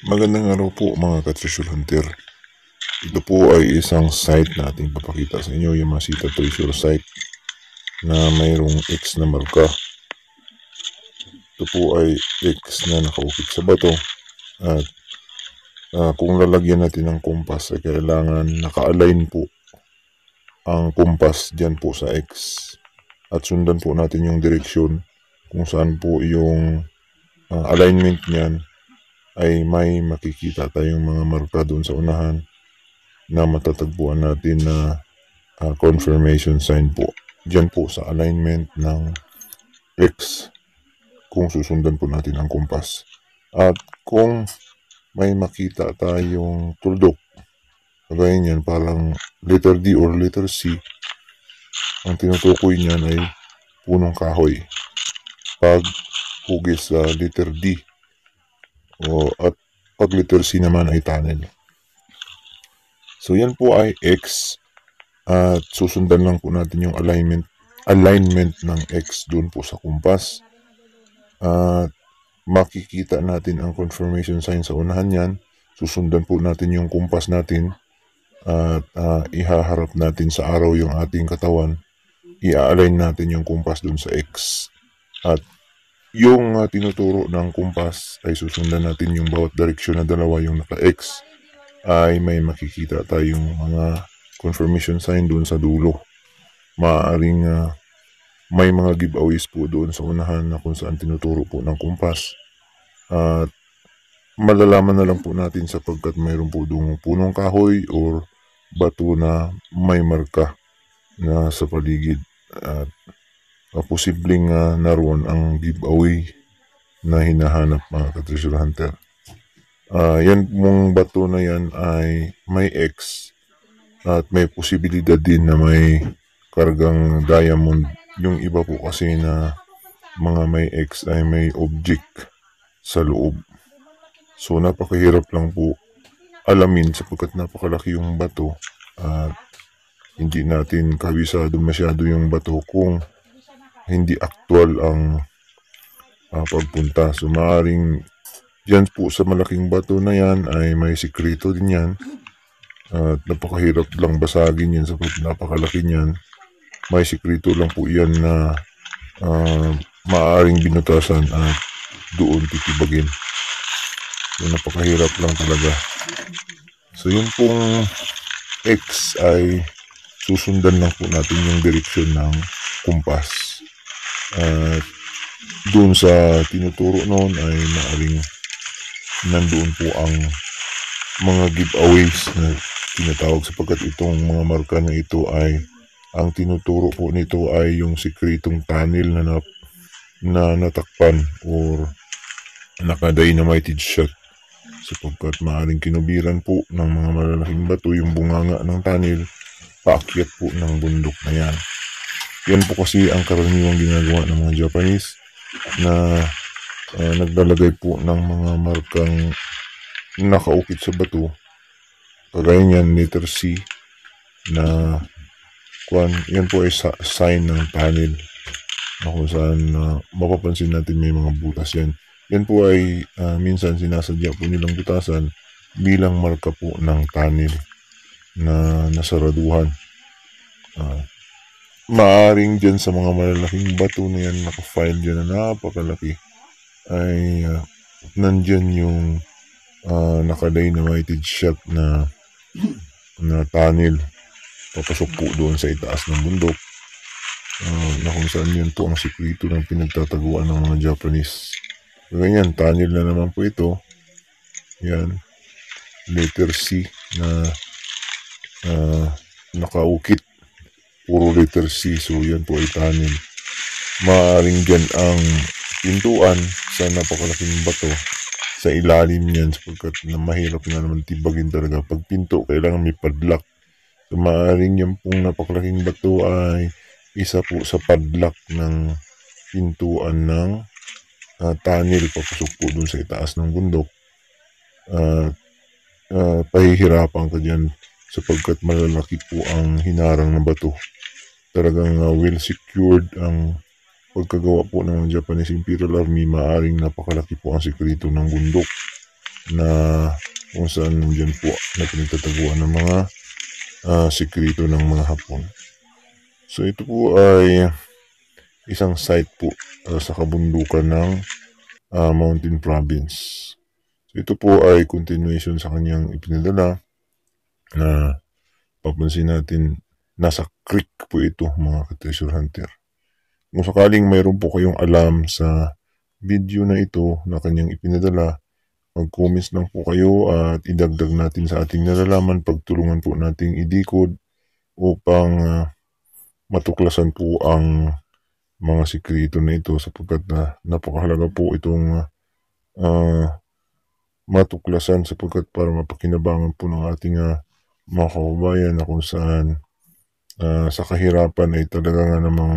Magandang araw po mga ka-treasure hunter. Ito po ay isang site na ating papakita sa inyo, Yamashita treasure site na mayroong X na marka. Ito po ay X na nakaukit sa bato at kung lalagyan natin ng kumpas ay kailangan naka-align po ang kumpas dyan po sa X at sundan po natin yung direksyon kung saan po yung alignment niyan ay may makikita tayong mga marka doon sa unahan na matatagpuan natin na confirmation sign po. Diyan po sa alignment ng X kung susundan po natin ang kumpas. At kung may makita tayong tuldok, kagaya niyan parang letter D or letter C, ang tinutukoy niyan ay punong kahoy. Pag hugis sa letter D at pag letter C naman ay tunnel. So yan po ay X at susundan lang po natin yung alignment ng X doon po sa kumpas. At makikita natin ang confirmation sign sa unahan yan. Susundan po natin yung kumpas natin at ihaharap natin sa araw yung ating katawan. I-align natin yung kumpas doon sa X. At yung tinuturo ng kumpas ay susundan natin yung bawat direksyon na dalawa yung naka-X ay may makikita tayong mga confirmation sign doon sa dulo. Maaaring may mga giveaways po doon sa unahan na kung saan tinuturo po ng kumpas. At malalaman na lang po natin sapagkat mayroon po doon punong kahoy or bato na may marka na sa paligid. At posibleng naroon ang giveaway na hinahanap mga ka-treasure hunter. Yan mong bato na yan ay may X at may posibilidad din na may kargang diamond. Yung iba po kasi na mga may X ay may object sa loob. So napakahirap lang po alamin sapagkat napakalaki yung bato at hindi natin kabisado masyado yung bato kung hindi actual ang pagpunta. So maaaring yan po sa malaking bato na yan ay may sikreto din yan. At napakahirap lang basagin yan sapagkat napakalaki niyan. May sikreto lang po yan na maaaring binutasan at doon titibagin. So napakahirap lang talaga. So yun pong X ay susundan lang po natin yung direksyon ng kumpas. At doon sa tinuturo noon ay maaaring nandoon po ang mga giveaways na tinatawag sapagkat itong mga marka na ito ay ang tinuturo po nito ay yung sikretong tunnel na natakpan or naka-dynamited shot sapagkat maaaring kinubiran po ng mga malalaking bato yung bunganga ng tunnel paakyat po ng bundok na yan. Yan po kasi ang karaniwang ginagawa ng mga Japanese na naglalagay po ng mga markang nakaukit sa bato. Kagaya niyan, letter C na yan po ay sign ng tunnel na kung saan mapapansin natin may mga butas yan. Yan po ay minsan sinasadya po nilang butasan bilang marka po ng tunnel na nasaraduhan. Maaring dyan sa mga malalaking bato na yan nakafile dyan na napakalaki ay nandyan yung naka-dynamited shot na tunnel papasok po doon sa itaas ng bundok na kung saan yun po ang sikreto ng pinagtataguan ng mga Japanese. Ganyan, tunnel na naman po ito. Yan, letter C na nakaukit, puro letter C. So yan po ay tunnel. Maaaring dyan ang pintuan sa napakalaking bato sa ilalim niyan sapagkat na mahirap na naman tibagin talaga. Pag pinto, kailangan may padlock. So maaaring yung pong napakalaking bato ay isa po sa padlock ng pintuan ng tunnel papasok po dun sa itaas ng bundok. Pahihirapan ka dyan sapagkat malalaki po ang hinarang na bato. Talagang well secured ang pagkagawa po ng Japanese Imperial Army. Maaring napakalaki po ang sikreto ng bundok na kung saan dyan po na pinagtataguan ng mga sikreto ng mga Hapon. So ito po ay isang site po sa kabundukan ng Mountain Province. So ito po ay continuation sa kanyang ipinadala na papansin natin nasa creek po ito mga ka-treasure hunter. Kung sakaling mayroon po kayong alam sa video na ito na kanyang ipinadala, mag-comments lang po kayo at idagdag natin sa ating nalalaman, pagtulungan po nating idikod upang matuklasan po ang mga sikreto na ito sapagkat napakahalaga po itong matuklasan sapagkat para mapakinabangan po ng ating mga kababayan na kung saan sa kahirapan ay talaga nga namang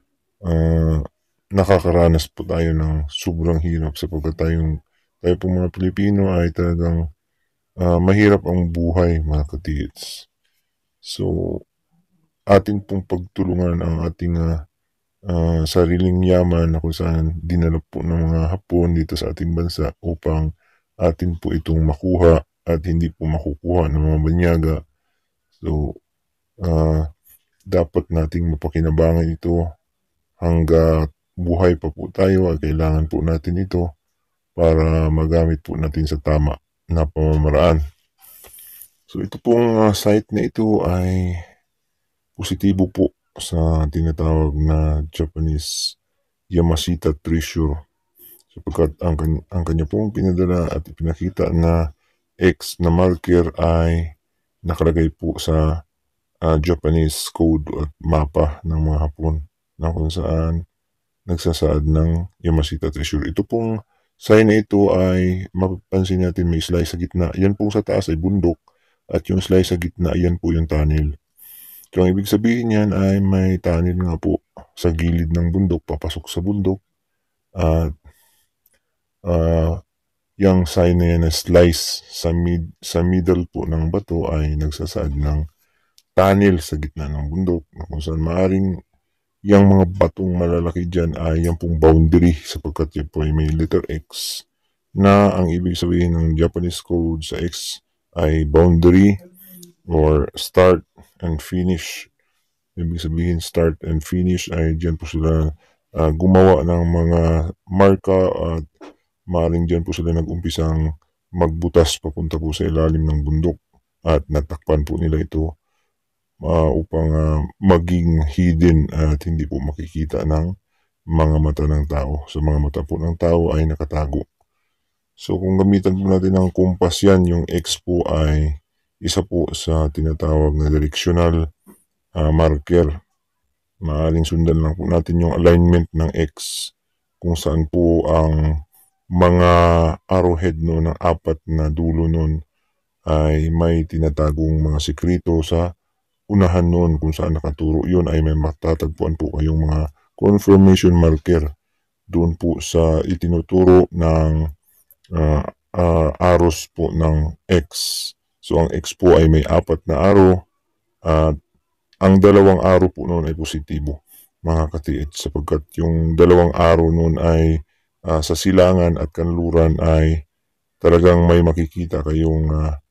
nakakaranas po tayo ng sobrang hirap sapagkat tayo po mga Pilipino ay talagang mahirap ang buhay mga katiits. So atin pong pagtulungan ang ating sariling yaman na kung saan dinala po ng mga Hapon dito sa ating bansa upang atin po itong makuha at hindi po makukuha ng mga banyaga. So dapat nating mapakinabangan ito hanggat buhay pa po tayo at kailangan po natin ito para magamit po natin sa tama na pamamaraan. So ito pong site na ito ay positibo po sa tinatawag na Japanese Yamashita treasure sapagkat ang kanya pong pinadala at ipinakita na X na marker ay nakalagay po sa Japanese code at mapa ng mga Hapon na kung saan nagsasaad ng Yamashita treasure. Ito pong sign na ito ay mapapansin natin may slice sa gitna. Yan pong sa taas ay bundok at yung slice sa gitna yan po yung tunnel. So ang ibig sabihin yan ay may tunnel nga po sa gilid ng bundok papasok sa bundok at yung sign na yan na slice sa middle po ng bato ay nagsasaad ng tunnel sa gitna ng bundok kung saan maaring yung mga batong malalaki dyan ay yung pong boundary sapagkat yun po ay may letter X na ang ibig sabihin ng Japanese code sa X ay boundary or start and finish. Ibig sabihin start and finish ay dyan po sila gumawa ng mga marka at maaaring dyan po sila nag-umpisang magbutas papunta po sa ilalim ng bundok at natakpan po nila ito upang maging hidden at hindi po makikita ng mga mata ng tao. Sa mga mata po ng tao ay nakatago. So kung gamitan po natin ng kumpas yan, yung X po ay isa po sa tinatawag na directional marker. Maaring sundan lang po natin yung alignment ng X kung saan po ang mga arrowhead no ng apat na dulo nun ay may tinatagong mga sekreto sa unahan noon kung saan nakaturo yun ay may matatagpuan po kayong mga confirmation marker doon po sa itinuturo ng arrows po ng X. So ang X po ay may apat na arrow at ang dalawang arrow po noon ay positibo mga katiit sapagkat yung dalawang arrow noon ay sa silangan at kanluran ay talagang may makikita kayong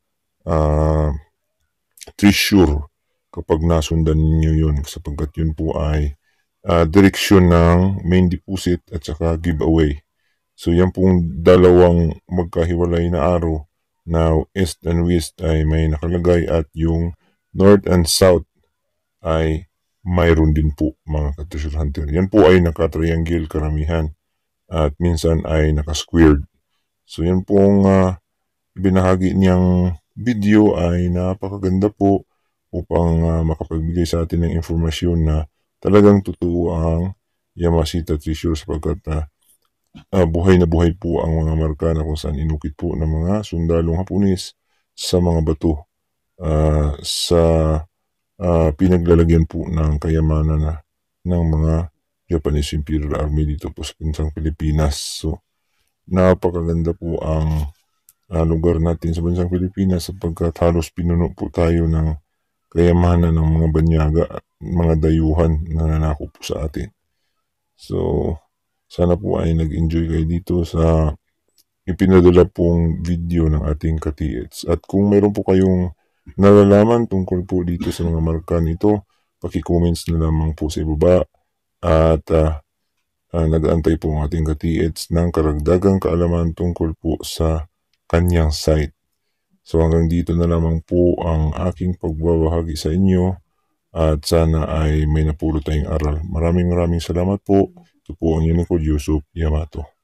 treasure kapag nasundan ninyo yun sapagkat yun po ay direksyon ng main deposit at saka giveaway. So yan pong dalawang magkahiwalay na araw na east and west ay may nakalagay at yung north and south ay mayroon din po mga ka-treasure hunter. Yan po ay naka-triangle karamihan at minsan ay naka-squared. So yan pong binahagi niyang video ay napakaganda po upang makapagbigay sa atin ng informasyon na talagang totoo ang Yamashita treasure sapagkat buhay na buhay po ang mga marka na kung saan inukit po ng mga sundalong Hapones sa mga bato sa pinaglalagyan po ng kayamanan ng mga Japanese Imperial Army dito po sa bansang Pilipinas. So napakaganda po ang lugar natin sa bansang Pilipinas sapagkat halos pinuno po tayo ng kayamanan ng mga banyaga at mga dayuhan na nanako po sa atin. So sana po ay nag-enjoy kayo dito sa ipinadala pong video ng ating ka-TH. At kung meron po kayong nalalaman tungkol po dito sa mga marka nito, paki-comments na lamang po sa ibaba at nag-aantay po ang ating ka-TH ng karagdagang kaalaman tungkol po sa kanyang site. So hanggang dito na lamang po ang aking pagbabahagi sa inyo at sana ay may napulot tayong aral. Maraming salamat po. Ito po ang inyong lingkod, Yusuf Yamato.